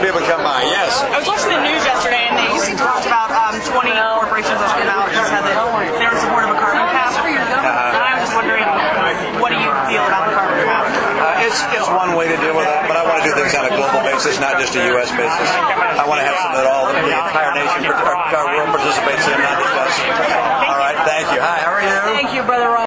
people come by. Yes. I was watching the news yesterday, and they talked about 20 corporations that came out and said that they were in support of a carbon cap. And I was just wondering, what do you feel about the carbon cap? It's one way to deal with it, but I want to do things on a global basis, not just a U.S. basis. I want to have something that all the entire nation, our world participates in, not just us. All right, thank you. Hi, how are you? Thank you, Brother Ron.